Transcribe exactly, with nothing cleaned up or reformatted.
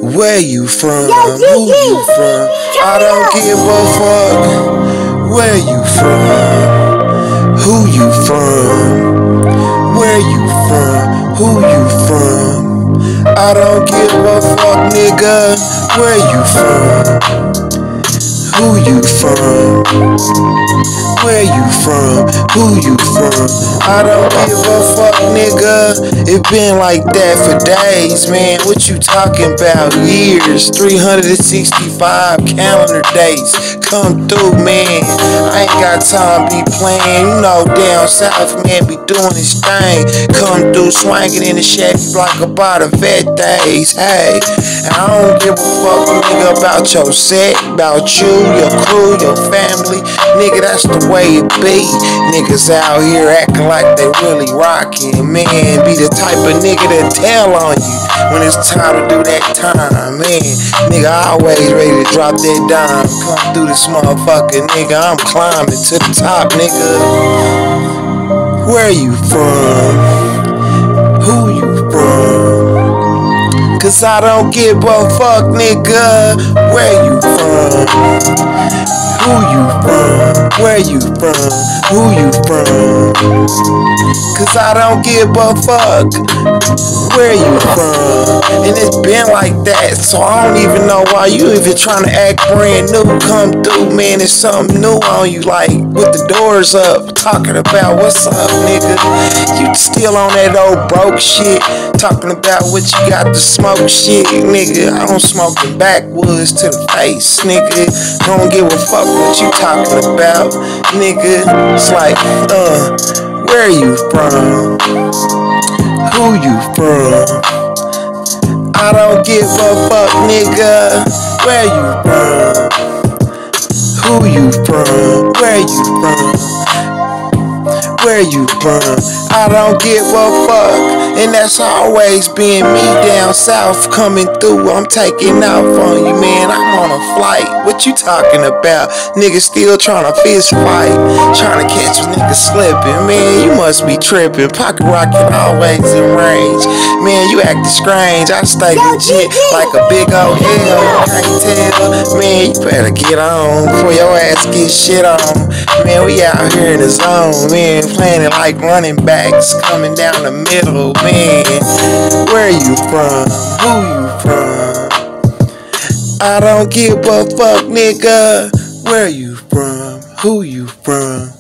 Where you from? Who you from? I don't give a fuck. Where you from? Who you from? Where you from? Who you from? I don't give a fuck, nigga. Where you from? Who you from? Where you from? Who you from? I don't give a fuck, nigga. It been like that for days, man. What you talking about? Years, three hundred sixty-five calendar days. Come through, man. I ain't got time to be playing. You know, down south, man, be doing his thing. Come through, swinging in the Chevy block about a vet days. Hey, and I don't give a fuck, nigga, about your set, about you, your crew, your family. Nigga, that's the way it be. Niggas out here acting like they really rockin', man. Be the type of nigga that tell on you when it's time to do that time, man. Nigga, always ready to drop that dime. Come through this motherfucker, nigga. I'm climbing to the top, nigga. Where you from? Who you from? Cause I don't give a fuck, nigga. Where you from? Who you from? Where you from? Who you from? Cause I don't give a fuck where you from. And it's been like that, so I don't even know why you even trying to act brand new. Come through, man, it's something new on you, like with the doors up, talking about what's up, nigga. You still on that old broke shit, talking about what you got to smoke shit, nigga. I don't smoke the backwoods to the face, nigga. Don't give a fuck what you talking about, nigga. It's like, uh, where you from? Who you from? I don't give a fuck, nigga. Where you from? Who you from? Where you from? Where you from? I don't give a fuck. And that's always been me down south coming through. I'm taking off on you, man. I'm on a flight. What you talking about? Niggas still trying to fist fight, trying to catch a nigga slipping. Man, you must be tripping. Pocket rocket always in range. Man, you acting strange. I stay legit like a big old L. You can't tell. Man, you better get on before your ass get shit on. Man, we out here in the zone, man, playing it like running backs coming down the middle. Man, where you from? Who you from? I don't give a fuck, nigga. Where you from? Who you from?